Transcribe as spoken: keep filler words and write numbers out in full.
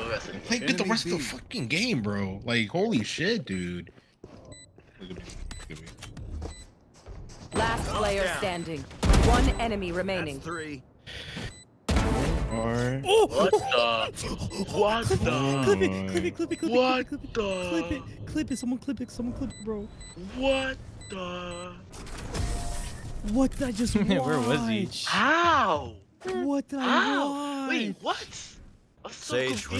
rest of the game. Like, get the rest of the fucking game, bro. Like, holy shit, dude. Look at me. Look at me. Last player standing. One enemy remaining. That's three. Alright. Oh! What the? What the? Clip it, clip it, clip it, clip it, What clip it, the? clip it, clip it, someone clip it, someone clip it, bro. What the? What did I just watch? Where was he? How? What did I How? watch? Wait, what? I'm so Sage, confused.